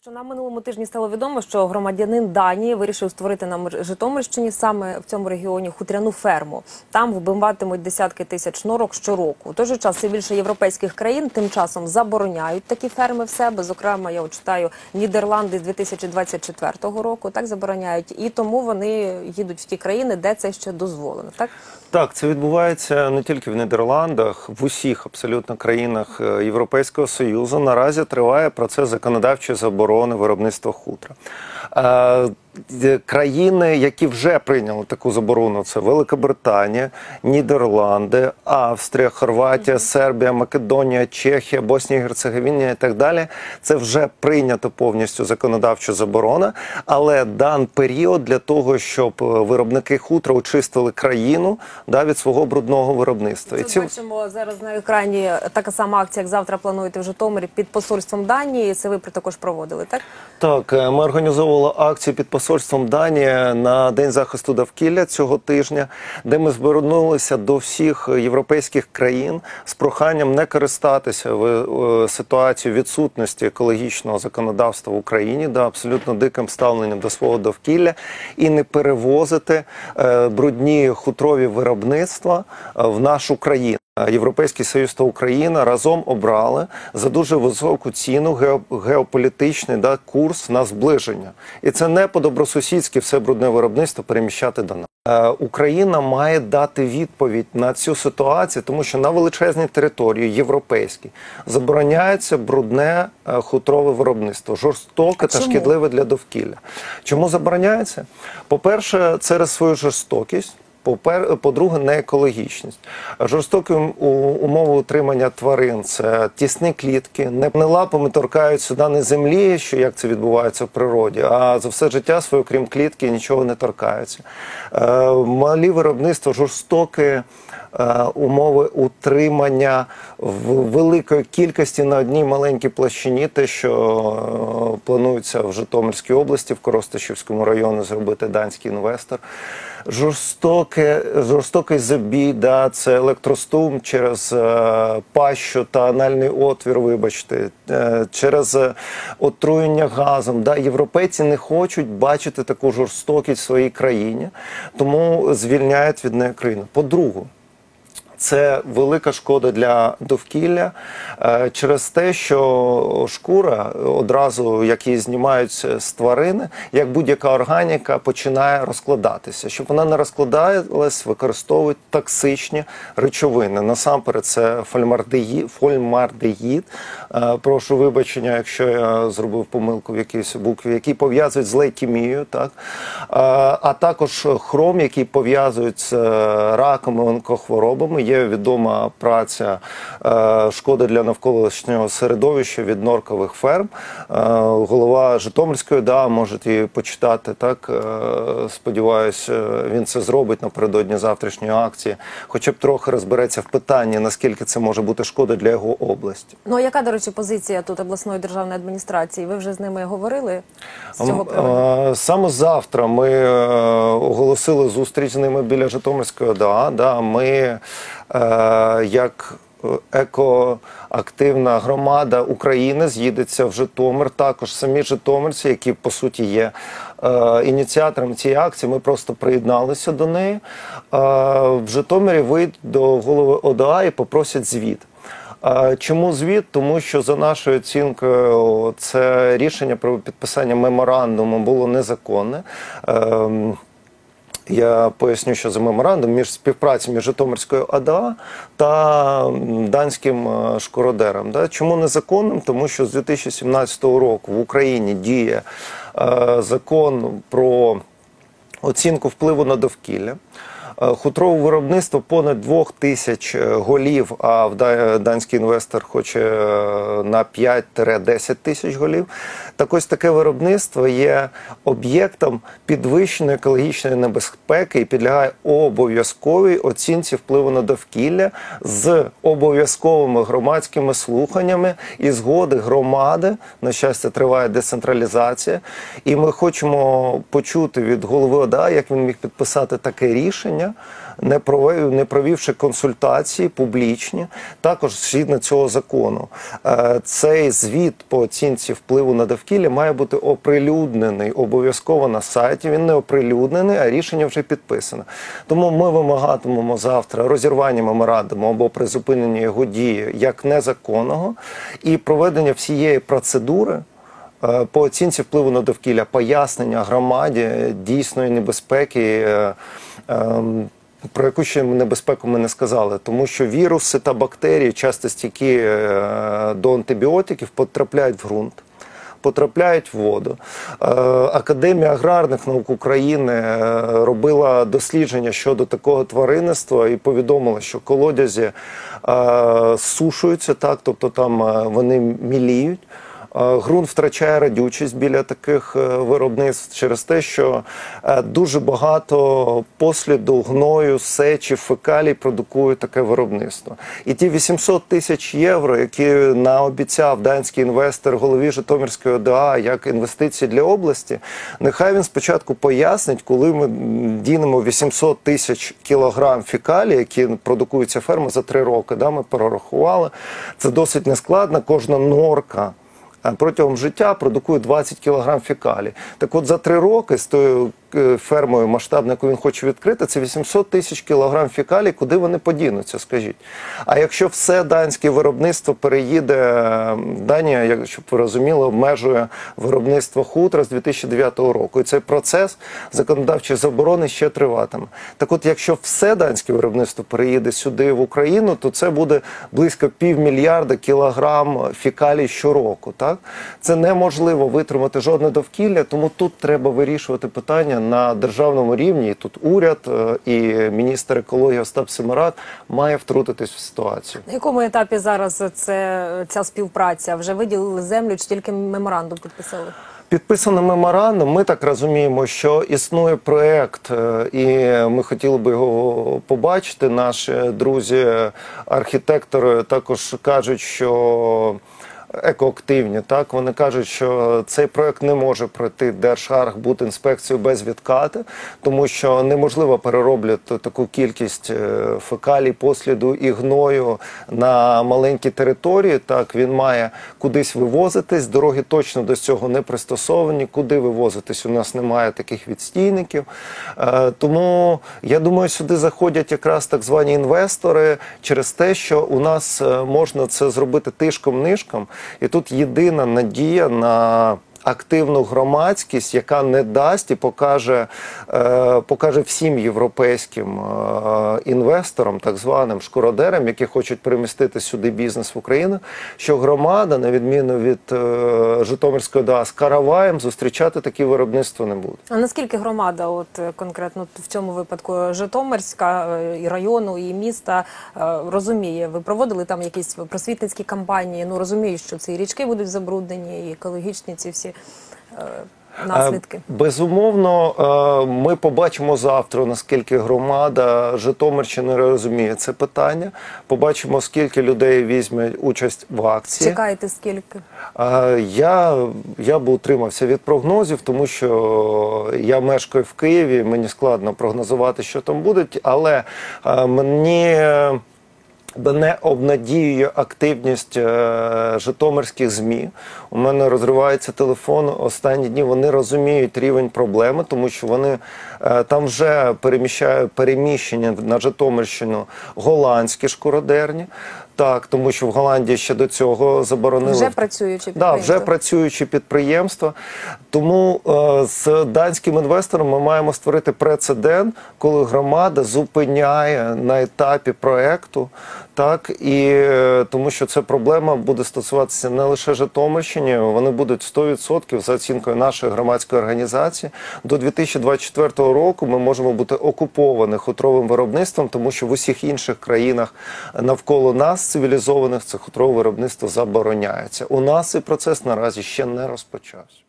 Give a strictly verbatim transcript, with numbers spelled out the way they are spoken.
Що на минулому тижні стало відомо, що громадянин Данії вирішив створити на Житомирщині, саме в цьому регіоні, хутряну ферму. Там вбиватимуть десятки тисяч норок щороку. У той же час все більше європейських країн тим часом забороняють такі ферми в себе. Зокрема, я читаю, Нідерланди з дві тисячі двадцять четвертого року так забороняють. І тому вони їдуть в ті країни, де це ще дозволено, так? Так, це відбувається не тільки в Нідерландах, в усіх абсолютно країнах Європейського Союзу. Наразі триває процес законодавчої заборони виробництва хутра. Країни, які вже прийняли таку заборону, це Велика Британія, Нідерланди, Австрія, Хорватія, Сербія, Македонія, Чехія, Боснія і Герцеговина і так далі. Це вже прийнято повністю законодавча заборона, але дан період для того, щоб виробники хутра очистили країну да, від свого брудного виробництва. Це ці... бачимо зараз на екрані така сама акція, як завтра плануєте в Житомирі під посольством Данії. Це ви також проводили, так? Так, ми організовували акцію під посольством Данії на День захисту довкілля цього тижня, де ми звернулися до всіх європейських країн з проханням не користатися в ситуацію відсутності екологічного законодавства в Україні, да, абсолютно диким ставленням до свого довкілля, і не перевозити брудні хутрові виробництва в нашу країну. Європейський Союз та Україна разом обрали за дуже високу ціну геополітичний да, курс на зближення. І це не по-добросусідськи все брудне виробництво переміщати до нас. Україна має дати відповідь на цю ситуацію, тому що на величезній території європейській забороняється брудне хутрове виробництво, жорстоке та шкідливе для довкілля. Чому забороняється? По-перше, через свою жорстокість. По-друге, не екологічність. Жорстокі умови утримання тварин – це тісні клітки, не лапами торкають сюди не землі, що як це відбувається в природі, а за все життя своє, крім клітки, нічого не торкаються. Малі виробництва, жорстокі умови утримання в великої кількості на одній маленькій площині, те, що планується в Житомирській області, в Коростишівському районі зробити данський інвестор. Жорстоке, жорстокий забій, да, це електростум через е, пащу та анальний отвір, вибачте, е, через е, отруєння газом. Да. Європейці не хочуть бачити таку жорстокість в своїй країні, тому звільняють від неї країну. По-друге, це велика шкода для довкілля е, через те, що шкура одразу, як її знімають з тварини, як будь-яка органіка, починає розкладатися. Щоб вона не розкладалась, використовують токсичні речовини. Насамперед це фольмардегід, фольмардегід. Е, прошу вибачення, якщо я зробив помилку в якійсь букві, які пов'язують з лейкемією, так? Е, а також хром, який пов'язують з раком і онкохворобами. Є відома праця е, «Шкода для навколишнього середовища» від норкових ферм. Е, голова Житомирської ОДА, можете її почитати, так? Е, сподіваюся, він це зробить напередодні завтрашньої акції. Хоча б трохи розбереться в питанні, наскільки це може бути шкода для його області. Ну, а яка, до речі, позиція тут обласної державної адміністрації? Ви вже з ними говорили з цього приводу? Е, саме завтра ми е, оголосили зустріч з ними біля Житомирської ОДА. Да, ми як екоактивна громада України з'їдеться в Житомир. Також самі житомирці, які по суті є ініціатором цієї акції, ми просто приєдналися до неї. В Житомирі вийдуть до голови ОДА і попросять звіт. Чому звіт? Тому що, за нашою оцінкою, це рішення про підписання меморандуму було незаконне. Я поясню, що за меморандум між співпраці між Житомирською ОДА та данським шкуродером. Да? Чому незаконним? Тому що з дві тисячі сімнадцятого року в Україні діє е, закон про оцінку впливу на довкілля. Хутрове виробництво понад двох тисяч голів, а данський інвестор хоче на п'ять-десять тисяч голів. Так ось таке виробництво є об'єктом підвищеної екологічної небезпеки і підлягає обов'язковій оцінці впливу на довкілля з обов'язковими громадськими слуханнями і згоди громади. На щастя, триває децентралізація. І ми хочемо почути від голови ОДА, як він міг підписати таке рішення, не провів, не провівши консультації публічні, також згідно цього закону. Цей звіт по оцінці впливу на довкілля має бути оприлюднений обов'язково на сайті. Він не оприлюднений, а рішення вже підписане. Тому ми вимагатимемо завтра розірвання меморандуму або призупинення його дії як незаконного і проведення всієї процедури по оцінці впливу на довкілля, пояснення громаді дійсної небезпеки, про яку ще небезпеку ми не сказали, тому що віруси та бактерії, часто стійкі до антибіотиків, потрапляють в ґрунт, потрапляють в воду. Академія аграрних наук України робила дослідження щодо такого тваринництва і повідомила, що колодязі сушуються, так, тобто там вони міліють. Ґрунт втрачає радючість біля таких виробництв через те, що дуже багато посліду, гною, сечі, фекалій продукує таке виробництво. І ті вісімсот тисяч євро, які наобіцяв данський інвестор голові Житомирської О Д А як інвестиції для області, нехай він спочатку пояснить, коли ми дінемо вісімсот тисяч кілограм фекалій, які продукуються ферми за три роки, да, ми перерахували, це досить нескладно, кожна норка протягом життя продукує двадцять кілограм фекалій. Так от за три роки з тою фермою масштабною, яку він хоче відкрити, це вісімсот тисяч кілограм фекалій, куди вони подінуться, скажіть. А якщо все данське виробництво переїде, Данія, щоб ви розуміли, обмежує виробництво хутра з дві тисячі дев'ятого року. І цей процес законодавчої заборони ще триватиме. Так от, якщо все данське виробництво переїде сюди, в Україну, то це буде близько півмільярда кілограм фекалій щороку. Так? Це неможливо витримати жодне довкілля, тому тут треба вирішувати питання на державному рівні. І тут уряд і міністр екології Остап Семерак має втрутитись в ситуацію. На якому етапі зараз це, ця співпраця? Вже виділили землю чи тільки меморандум підписали? Підписано меморандум. Ми так розуміємо, що існує проєкт, і ми хотіли би його побачити. Наші друзі-архітектори також кажуть, що екоактивні, так, вони кажуть, що цей проект не може пройти Держархбудінспекцію без відкати, тому що неможливо перероблювати таку кількість фекалій, посліду і гною на маленькій території. Так, він має кудись вивозитись, дороги точно до цього не пристосовані, куди вивозитись, у нас немає таких відстійників. Тому, я думаю, сюди заходять якраз так звані інвестори через те, що у нас можна це зробити тишком-нишком. І тут єдина надія на активну громадськість, яка не дасть і покаже, е, покаже всім європейським е, інвесторам, так званим шкуродерам, які хочуть перемістити сюди бізнес в Україну, що громада, на відміну від е, Житомирської О Д А, з караваєм зустрічати такі виробництва не буде. А наскільки громада, от конкретно в цьому випадку Житомирська, і району, і міста, розуміє? Ви проводили там якісь просвітницькі кампанії? Ну, розумію, що ці річки будуть забруднені, і екологічні ці всі наслідки. Безумовно, ми побачимо завтра, наскільки громада Житомирщини розуміє це питання. Побачимо, скільки людей візьме участь в акції. Чекаєте скільки? Я, я би утримався від прогнозів, тому що я мешкаю в Києві, мені складно прогнозувати, що там буде, але мені не обнадіює активність е, житомирських ЗМІ. У мене розривається телефон останні дні, вони розуміють рівень проблеми, тому що вони е, там вже переміщають переміщення на Житомирщину голландські шкуродерні. Так, тому що в Голландії ще до цього заборонили. Вже працюючі підприємства. Да, вже працюючі підприємства. Тому е, з данським інвестором ми маємо створити прецедент, коли громада зупиняє на етапі проекту, так, і е, тому що ця проблема буде стосуватися не лише Житомирщини, вони будуть сто відсотків за оцінкою нашої громадської організації. До дві тисячі двадцять четвертого року ми можемо бути окуповані хутровим виробництвом, тому що в усіх інших країнах навколо нас цивілізованих це хутрове виробництво забороняється. У нас цей процес наразі ще не розпочався.